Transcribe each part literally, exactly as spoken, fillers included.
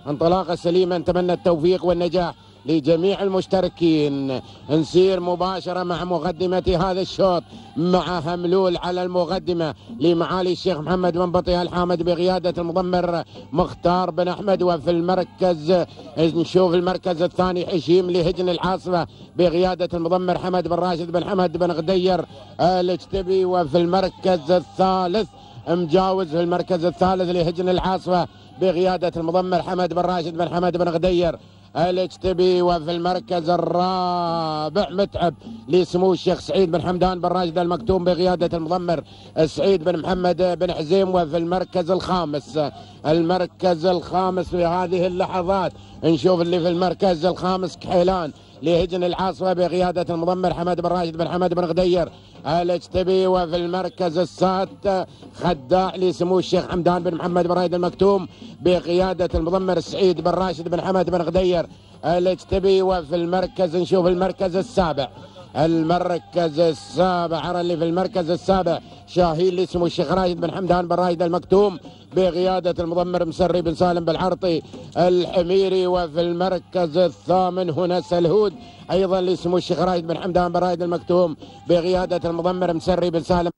انطلاقة سليمة، نتمنى التوفيق والنجاح لجميع المشتركين. نسير مباشرة مع مقدمة هذا الشوط مع هملول على المقدمة لمعالي الشيخ محمد بن بطيها الحامد بقيادة المضمر مختار بن أحمد. وفي المركز نشوف المركز الثاني حشيم لهجن العاصفة بقيادة المضمر حمد بن راشد بن حمد بن غدير الاجتبي. وفي المركز الثالث مجاوز في المركز الثالث لهجن العاصفة بقيادة المضمر حمد بن راشد بن حمد بن غدير الاجتبي. وفي المركز الرابع متعب لسمو الشيخ سعيد بن حمدان بن راشد المكتوم بقيادة المضمر سعيد بن محمد بن حزيم. وفي المركز الخامس المركز الخامس في هذه اللحظات نشوف اللي في المركز الخامس كحيلان لهجن العاصفة بقيادة المضمر حمد بن راشد بن حمد بن غدير الاجتبي. وفي المركز السادس خداع لسمو الشيخ حمدان بن محمد بن راشد المكتوم بقيادة المضمر سعيد بن راشد بن حمد بن غدير الاجتبي. وفي المركز نشوف المركز السابع المركز السابع أرى اللي في المركز السابع شاهين لسمو الشيخ راشد بن حمدان بن راشد المكتوم بقيادة المضمر مسري بن سالم بالعرطي الحميري. وفي المركز الثامن هنا سلهود أيضا لسمو الشيخ راشد بن حمدان بن راشد المكتوم بقيادة المضمر مسري بن سالم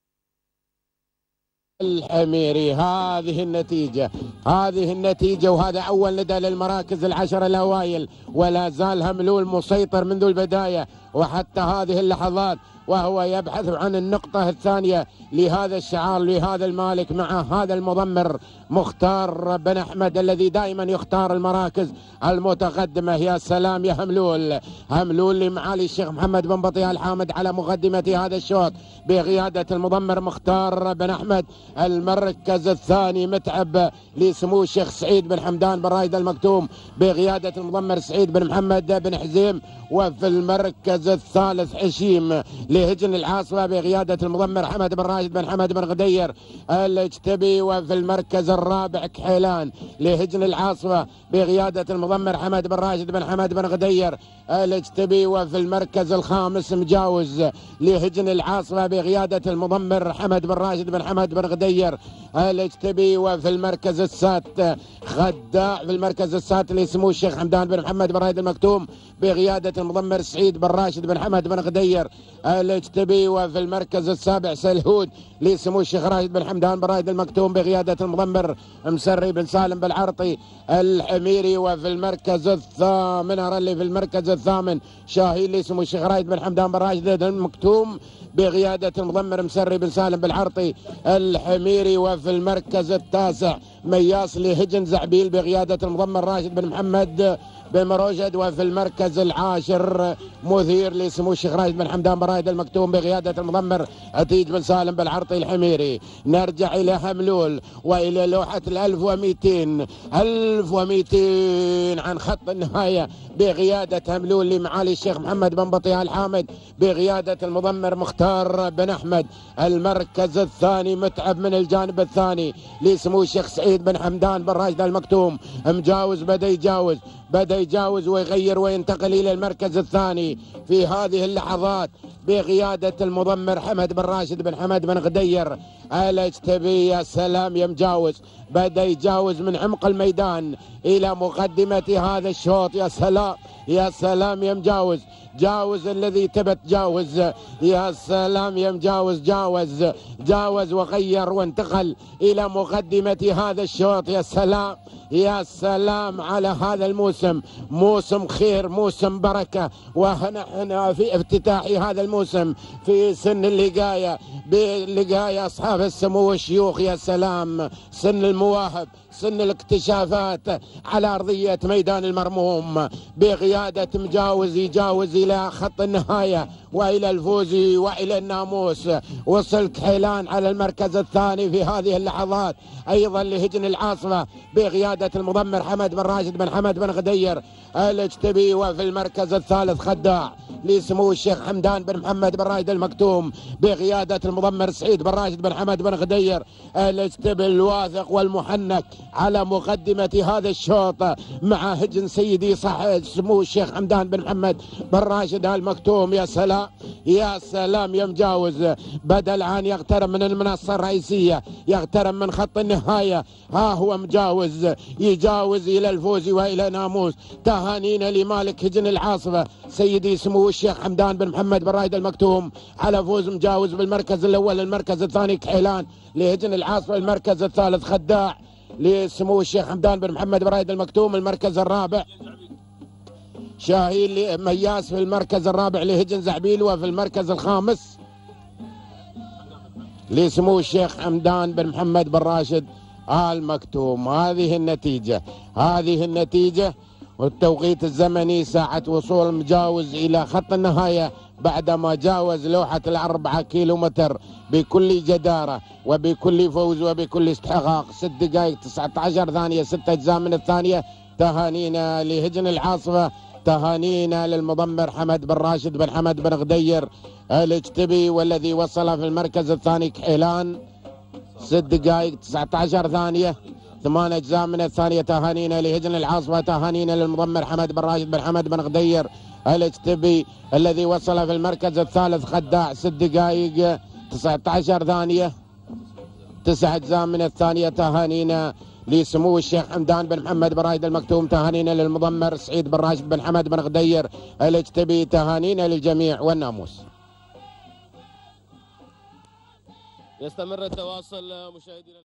الحميري. هذه النتيجة هذه النتيجة وهذا أول ندى للمراكز العشرة الأوائل، ولا زال هملول مسيطر منذ البداية وحتى هذه اللحظات، وهو يبحث عن النقطة الثانية لهذا الشعار لهذا المالك مع هذا المضمر مختار بن أحمد الذي دائما يختار المراكز المتقدمة. يا سلام يا هملول، هملول لمعالي الشيخ محمد بن بطيها الحامد على مقدمة هذا الشوط بقيادة المضمر مختار بن أحمد. المركز الثاني متعب لسمو الشيخ سعيد بن حمدان بن راشد المكتوم بقيادة المضمر سعيد بن محمد بن حزيم. وفي المركز الثالث حشيم لهجن العاصفة بقيادة المضمر حمد بن راشد بن حمد بن غدير الاجتبي. وفي المركز الرابع كحيلان لهجن العاصفة بقيادة المضمر حمد بن راشد بن حمد بن غدير الاجتبي. وفي المركز الخامس مجاوز لهجن العاصفة بقيادة المضمر حمد بن راشد بن حمد بن غدير الاجتبي. وفي المركز السادس خداع في المركز السادس لسمو الشيخ حمدان بن محمد بن راشد المكتوم بقيادة المضمر سعيد بن راشد بن حمد بن غدير الاجتبي. وفي المركز السابع سلهود لسمو الشيخ راشد بن حمدان بن راشد المكتوم بقيادة المضمر مسري بن سالم بالعرطي الحميري. وفي المركز الثامن أرى اللي في المركز الثامن شاهين لسمو الشيخ راشد بن حمدان بن راشد المكتوم بقيادة المضمر مسري بن سالم بالعرطي الحميري. وفي المركز التاسع مياس لهجن زعبيل بقيادة المضمر راشد بن محمد بن مروجد. وفي المركز العاشر مثير لسمو الشيخ راشد بن حمدان بن راشد المكتوم بقيادة المضمر عتيج بن سالم بالعرطي الحميري. نرجع إلى هملول وإلى لوحة الألف ومئتين ألف ومئتين عن خط النهاية بقيادة هملول لمعالي الشيخ محمد بن بطيها الحامد بقيادة المضمر مختار بن أحمد. المركز الثاني متعب من الجانب الثاني لسمو الشيخ سعيد بن حمدان بن راشد المكتوم مجاوز بدأ يجاوز بدأ يجاوز ويغير وينتقل إلى المركز الثاني في هذه اللحظات بقيادة المضمر حمد بن راشد بن حمد بن غدير الاجتبي. يا سلام يا مجاوز، بدأ يجاوز من عمق الميدان إلى مقدمة هذا الشوط. يا سلام يا سلام يا مجاوز، جاوز الذي تبت جاوز. يا سلام يا مجاوز، جاوز جاوز وغير وانتقل إلى مقدمة هذا الشوط. يا سلام يا سلام على هذا الموسم، موسم خير موسم بركة، ونحن في افتتاح هذا الموسم في سن اللقاية بلقاية أصحاب السمو والشيوخ. يا سلام سن المواهب سن الاكتشافات على أرضية ميدان المرموم بقيادة مجاوز يجاوز إلى خط النهاية وإلى الفوز وإلى الناموس. وصل كحيلان على المركز الثاني في هذه اللحظات أيضا لهجن العاصفة بقيادة المضمر حمد بن راشد بن حمد بن غدير الاجتبي. وفي المركز الثالث خداع لسمو الشيخ حمدان بن محمد بن راشد المكتوم بقيادة المضمر سعيد بن راشد بن حمد بن غدير. الاستبل الواثق والمحنك على مقدمة هذا الشوط مع هجن سيدي صح سمو الشيخ حمدان بن محمد بن راشد المكتوم. يا سلام يا سلام يا مجاوز، بدل عن يقترب من المنصة الرئيسية، يقترب من خط النهاية، ها هو مجاوز يجاوز إلى الفوز وإلى ناموس. تهانينا لمالك هجن العاصفة سيدي سمو الشيخ حمدان بن محمد بن راشد المكتوم على فوز مجاوز بالمركز الأول. المركز الثاني كحيلان لهجن العاصفة. المركز الثالث خداع لسمو الشيخ حمدان بن محمد بن راشد المكتوم. المركز الرابع شاهين مياس في المركز الرابع لهجن زعبيل. وفي المركز الخامس لسمو الشيخ حمدان بن محمد بن راشد المكتوم. هذه النتيجة هذه النتيجة والتوقيت الزمني ساعة وصول مجاوز إلى خط النهاية بعدما جاوز لوحة الأربعة كيلومتر بكل جدارة وبكل فوز وبكل استحقاق. ست دقائق تسعة عشر ثانية ستة أجزاء من الثانية. تهانينا لهجن العاصفة، تهانينا للمضمر حمد بن راشد بن حمد بن غدير الاجتبي والذي وصل في المركز الثاني كحيلان. ست دقائق تسعة عشر ثانية ثمان أجزاء من الثانية. تهانينا لهجن العاصفة، تهانينا للمضمر حمد بن راشد بن حمد بن غدير الاجتبي الذي وصل في المركز الثالث خداع. ست دقائق تسعة عشر ثانية تسع أجزاء من الثانية. تهانينا لسمو الشيخ حمدان بن محمد بن راشد المكتوم، تهانينا للمضمر سعيد بن راشد بن حمد بن غدير الاجتبي، تهانينا للجميع والناموس. يستمر التواصل مشاهدينا.